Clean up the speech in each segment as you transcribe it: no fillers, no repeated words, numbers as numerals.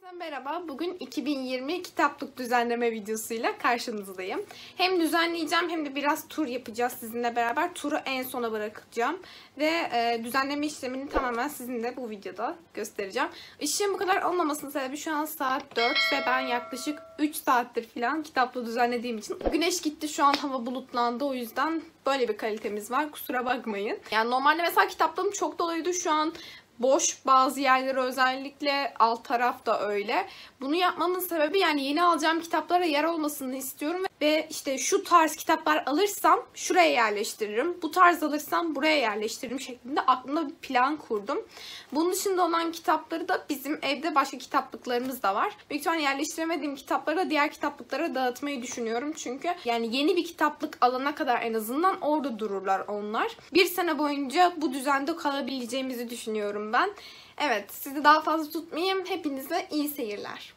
Herkese merhaba. Bugün 2020 kitaplık düzenleme videosuyla karşınızdayım. Hem düzenleyeceğim hem de biraz tur yapacağız sizinle beraber. Turu en sona bırakacağım. Ve düzenleme işlemini tamamen sizinle bu videoda göstereceğim. Işığın bu kadar olmamasının sebebi şu an saat 4 ve ben yaklaşık 3 saattir falan kitaplığı düzenlediğim için. Güneş gitti, şu an hava bulutlandı, o yüzden böyle bir kalitemiz var. Kusura bakmayın. Yani normalde mesela kitaplığım çok doluydu, şu an boş, bazı yerleri özellikle alt taraf da öyle. Bunu yapmamın sebebi yani yeni alacağım kitaplara yer olmasını istiyorum ve işte şu tarz kitaplar alırsam şuraya yerleştiririm, bu tarz alırsam buraya yerleştiririm şeklinde aklımda bir plan kurdum. Bunun dışında olan kitapları da bizim evde başka kitaplıklarımız da var. Büyük ihtimalle yerleştiremediğim kitapları da diğer kitaplıklara dağıtmayı düşünüyorum çünkü yani yeni bir kitaplık alana kadar en azından orada dururlar onlar. Bir sene boyunca bu düzende kalabileceğimizi düşünüyorum ben. Evet, sizi daha fazla tutmayayım. Hepinize iyi seyirler.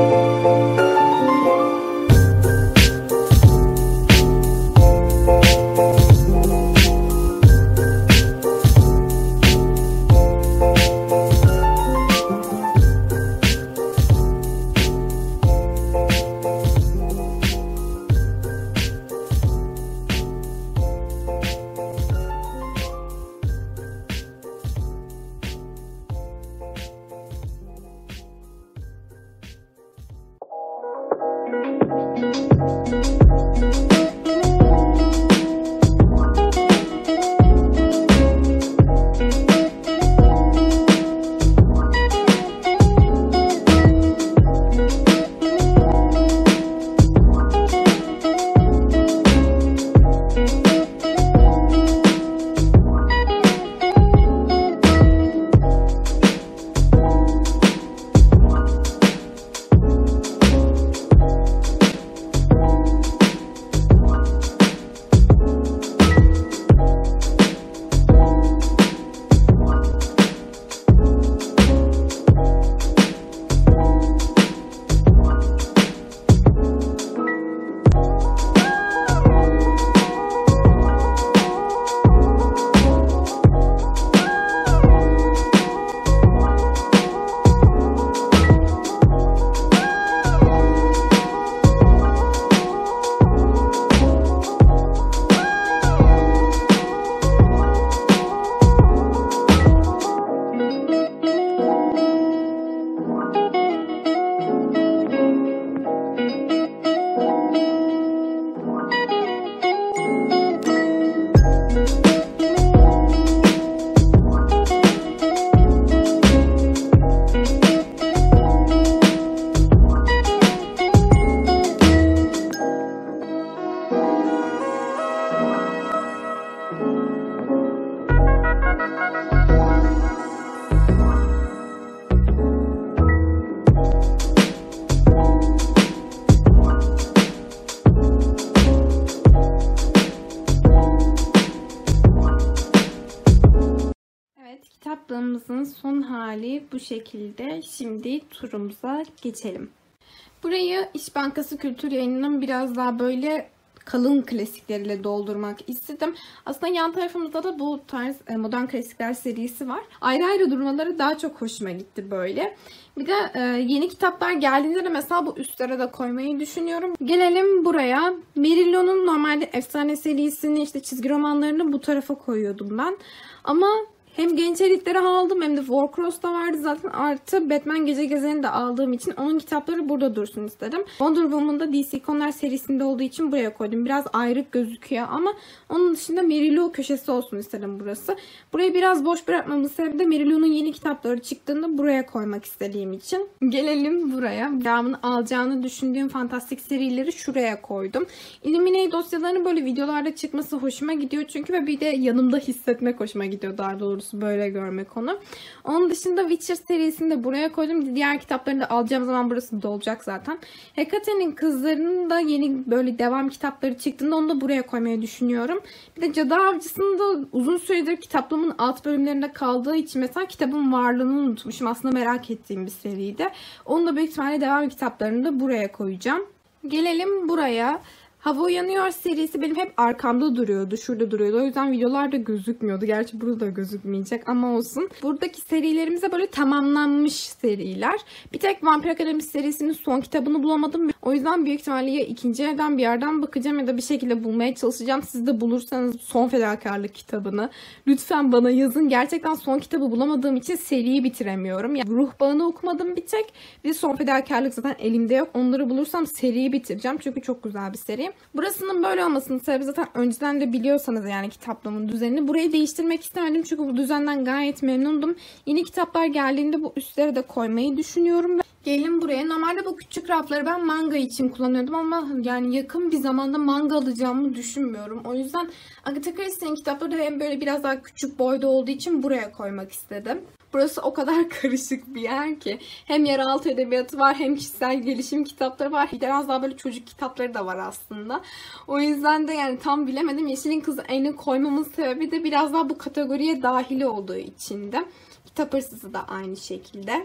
Kitaplığımızın son hali bu şekilde. Şimdi turumuza geçelim. Burayı İş Bankası Kültür Yayını'nın biraz daha böyle kalın klasikleriyle doldurmak istedim. Aslında yan tarafımızda da bu tarz modern klasikler serisi var. Ayrı ayrı durmaları daha çok hoşuma gitti böyle. Bir de yeni kitaplar geldiğinde de mesela bu üstlere de koymayı düşünüyorum. Gelelim buraya. Merillo'nun normalde efsane serisini, işte çizgi romanlarını bu tarafa koyuyordum ben. Ama hem genç elitleri aldım hem de Warcross da vardı zaten. Artı Batman Gece Gezeni de aldığım için onun kitapları burada dursun istedim. Wonder Woman da DC Konular serisinde olduğu için buraya koydum. Biraz ayrık gözüküyor ama onun dışında Merillo köşesi olsun istedim burası. Burayı biraz boş bırakmamın sebebi de Merillo'nun yeni kitapları çıktığında buraya koymak istediğim için. Gelelim buraya. Devamını alacağını düşündüğüm fantastik serileri şuraya koydum. Illuminate dosyalarının böyle videolarda çıkması hoşuma gidiyor çünkü ve bir de yanımda hissetmek hoşuma gidiyor daha doğrusu. Böyle görmek onu. Onun dışında Witcher serisini de buraya koydum. Diğer kitaplarını da alacağım zaman burası dolacak zaten. Hekate'nin Kızları'nın da yeni böyle devam kitapları çıktığında onu da buraya koymayı düşünüyorum. Bir de Cadı Avcısı'nın da uzun süredir kitaplığımın alt bölümlerinde kaldığı için mesela kitabın varlığını unutmuşum. Aslında merak ettiğim bir seriydi. Onu da büyük ihtimalle devam kitaplarını da buraya koyacağım. Gelelim buraya. Hava Uyanıyor serisi benim hep arkamda duruyordu. Şurada duruyordu. O yüzden videolarda gözükmüyordu. Gerçi burada gözükmeyecek ama olsun. Buradaki serilerimize böyle tamamlanmış seriler. Bir tek Vampir Akademisi serisinin son kitabını bulamadım. O yüzden büyük ihtimalle ya ikinci evden bir yerden bakacağım ya da bir şekilde bulmaya çalışacağım. Siz de bulursanız Son Fedakarlık kitabını lütfen bana yazın. Gerçekten son kitabı bulamadığım için seriyi bitiremiyorum. Yani Ruh Bağı'nı okumadım bir tek. Bir de Son Fedakarlık zaten elimde yok. Onları bulursam seriyi bitireceğim. Çünkü çok güzel bir seri. Burasının böyle olmasının sebebi zaten önceden de biliyorsanız yani kitaplığımın düzenini. Burayı değiştirmek istemedim çünkü bu düzenden gayet memnundum. Yeni kitaplar geldiğinde bu üstlere de koymayı düşünüyorum. Gelin buraya. Normalde bu küçük rafları ben manga için kullanıyordum ama yani yakın bir zamanda manga alacağımı düşünmüyorum. O yüzden Agatha Christie'nin kitapları hem böyle biraz daha küçük boyda olduğu için buraya koymak istedim. Burası o kadar karışık bir yer ki. Hem yeraltı edebiyatı var hem kişisel gelişim kitapları var. Biraz daha böyle çocuk kitapları da var aslında. O yüzden de yani tam bilemedim. Yeşilin Kızı En'i koymamın sebebi de biraz daha bu kategoriye dahil olduğu için de. Kitap Hırsızı da aynı şekilde.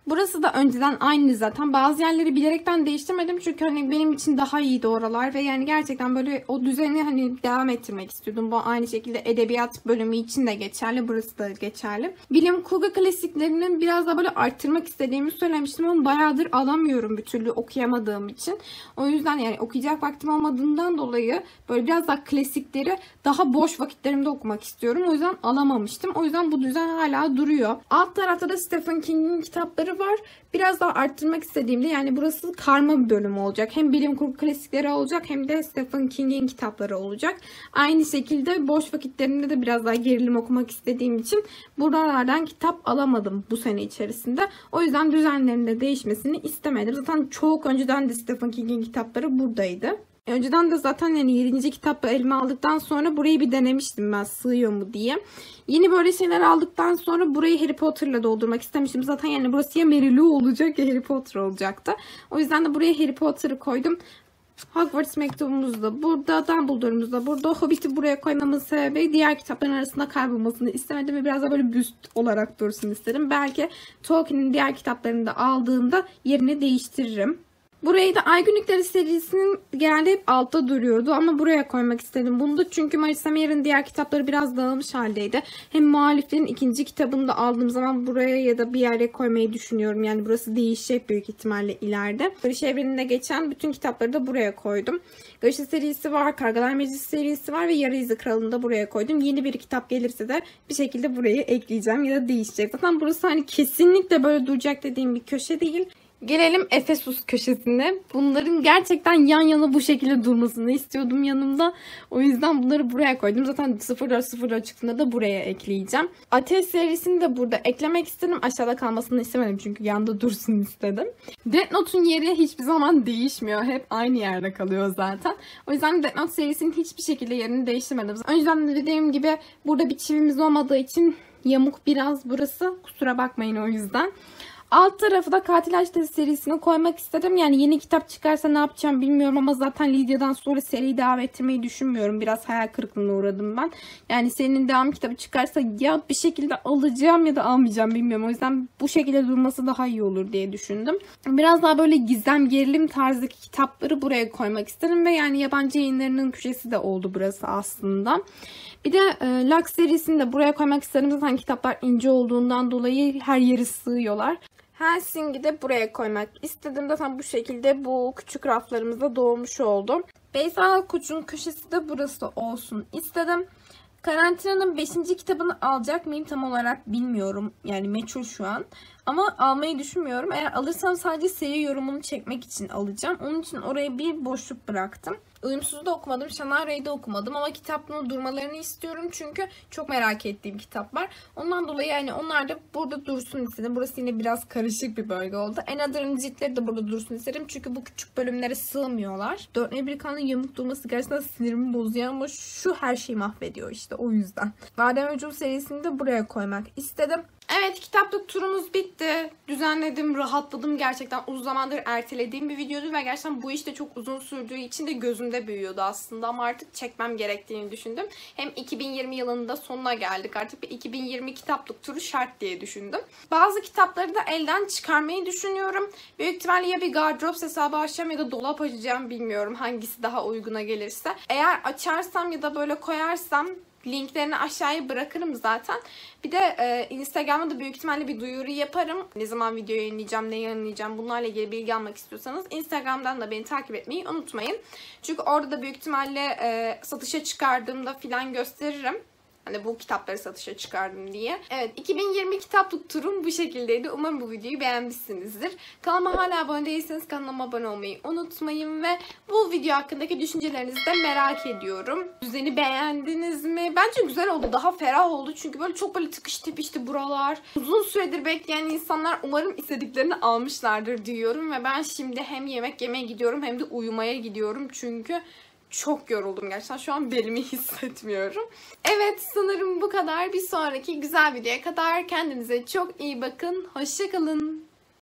Burası da önceden aynı zaten. Bazı yerleri bilerekten değiştirmedim çünkü hani benim için daha iyiydi oralar ve yani gerçekten böyle o düzeni hani devam ettirmek istiyordum. Bu aynı şekilde edebiyat bölümü için de geçerli. Burası da geçerli. Bilim kurgu klasiklerinin biraz daha böyle arttırmak istediğimi söylemiştim ama bayağıdır alamıyorum bir türlü okuyamadığım için. O yüzden yani okuyacak vaktim olmadığından dolayı böyle biraz daha klasikleri daha boş vakitlerimde okumak istiyorum. O yüzden alamamıştım. O yüzden bu düzen hala duruyor. Alt tarafta da Stephen King'in kitapları var. Biraz daha arttırmak istediğimde yani burası karma bir bölüm olacak. Hem bilim kurgu klasikleri olacak hem de Stephen King'in kitapları olacak. Aynı şekilde boş vakitlerimde de biraz daha gerilim okumak istediğim için buralardan kitap alamadım bu sene içerisinde. O yüzden düzenlerinde değişmesini istemedim. Zaten çok önceden de Stephen King'in kitapları buradaydı. Önceden de zaten yani 7. kitabı elime aldıktan sonra burayı bir denemiştim ben sığıyor mu diye. Yeni böyle şeyler aldıktan sonra burayı Harry Potter'la doldurmak istemiştim. Zaten yani burası ya Mary Lou olacak ya Harry Potter olacaktı. O yüzden de buraya Harry Potter'ı koydum. Hogwarts mektubumuz da burada, Dumbledore'umuz da burada. Hobbit'i buraya koymamın sebebi diğer kitapların arasında kaybolmasını istemedim ve biraz da böyle büst olarak dursun istedim. Belki Tolkien'in diğer kitaplarını da aldığımda yerini değiştiririm. Burayı da Ay Günlükleri serisinin genelde hep altta duruyordu ama buraya koymak istedim bunu da çünkü Marissa Mayer'in diğer kitapları biraz dağılmış haldeydi. Hem Muhaliflerin 2. kitabını da aldığım zaman buraya ya da bir yere koymayı düşünüyorum. Yani burası değişecek büyük ihtimalle ileride. Barış Evreni'nde geçen bütün kitapları da buraya koydum. Gaşı serisi var, Kargalar Meclisi serisi var ve Yarı İzi Kralı'nı da buraya koydum. Yeni bir kitap gelirse de bir şekilde buraya ekleyeceğim ya da değişecek. Zaten burası hani kesinlikle böyle duracak dediğim bir köşe değil. Gelelim Efesus köşesine. Bunların gerçekten yan yana bu şekilde durmasını istiyordum yanımda. O yüzden bunları buraya koydum. Zaten 0404 çıktığında da buraya ekleyeceğim. Ateş serisini de burada eklemek istedim. Aşağıda kalmasını istemedim çünkü yanda dursun istedim. Death Note'un yeri hiçbir zaman değişmiyor. Hep aynı yerde kalıyor zaten. O yüzden Death Note serisinin hiçbir şekilde yerini değiştirmedim. Önceden de dediğim gibi burada bir çivimiz olmadığı için yamuk biraz burası. Kusura bakmayın o yüzden. Alt tarafı da Katil Aşkı serisini koymak istedim. Yani yeni kitap çıkarsa ne yapacağım bilmiyorum ama zaten Lidya'dan sonra seriyi devam ettirmeyi düşünmüyorum. Biraz hayal kırıklığına uğradım ben. Yani serinin devam kitabı çıkarsa ya bir şekilde alacağım ya da almayacağım bilmiyorum. O yüzden bu şekilde durması daha iyi olur diye düşündüm. Biraz daha böyle gizem gerilim tarzındaki kitapları buraya koymak istedim. Ve yani yabancı yayınlarının köşesi de oldu burası aslında. Bir de Lux serisini de buraya koymak istedim. Zaten kitaplar ince olduğundan dolayı her yeri sığıyorlar. Helsing'i de buraya koymak istedim. Zaten bu şekilde bu küçük raflarımızda doğmuş oldu. Beyza Koç'un köşesi de burası olsun istedim. Karantinanın 5. kitabını alacak mıyım tam olarak bilmiyorum. Yani meçhul şu an. Ama almayı düşünmüyorum. Eğer alırsam sadece seri yorumunu çekmek için alacağım. Onun için oraya bir boşluk bıraktım. Uyumsuz'u da okumadım. Şanara'yı da okumadım. Ama kitapların durmalarını istiyorum. Çünkü çok merak ettiğim kitaplar. Ondan dolayı yani onlar da burada dursun istedim. Burası yine biraz karışık bir bölge oldu. Another'ın ciltleri de burada dursun istedim. Çünkü bu küçük bölümlere sığmıyorlar. 4 Amerikan'ın yamuk durması gerçekten sinirimi bozuyor ama şu her şeyi mahvediyor işte o yüzden. Badem Öcüm serisini de buraya koymak istedim. Evet, kitaplık turumuz bitti. Düzenledim, rahatladım. Gerçekten uzun zamandır ertelediğim bir videodu ve gerçekten bu iş de çok uzun sürdüğü için de gözümde büyüyordu aslında ama artık çekmem gerektiğini düşündüm. Hem 2020 yılının da sonuna geldik. Artık bir 2020 kitaplık turu şart diye düşündüm. Bazı kitapları da elden çıkarmayı düşünüyorum. Büyük ihtimalle ya bir Gardrops hesabı açacağım ya da dolap açacağım, bilmiyorum hangisi daha uyguna gelirse. Eğer açarsam ya da böyle koyarsam linklerini aşağıya bırakırım zaten. Bir de Instagram'da da büyük ihtimalle bir duyuru yaparım. Ne zaman video yayınlayacağım, ne yayınlayacağım bunlarla ilgili bilgi almak istiyorsanız Instagram'dan da beni takip etmeyi unutmayın. Çünkü orada da büyük ihtimalle satışa çıkardığımda filan gösteririm. Hani bu kitapları satışa çıkardım diye. Evet, 2020 kitaplık turum bu şekildeydi. Umarım bu videoyu beğenmişsinizdir. Kanalıma hala abone değilseniz kanalıma abone olmayı unutmayın ve bu video hakkındaki düşüncelerinizi de merak ediyorum. Düzeni beğendiniz mi? Bence güzel oldu. Daha ferah oldu. Çünkü böyle çok böyle tıkış tepişti buralar. Uzun süredir bekleyen insanlar umarım istediklerini almışlardır diyorum ve ben şimdi hem yemek yemeye gidiyorum hem de uyumaya gidiyorum. Çünkü çok yoruldum gerçekten. Şu an belimi hissetmiyorum. Evet, sanırım bu kadar. Bir sonraki güzel videoya kadar kendinize çok iyi bakın. Hoşça kalın.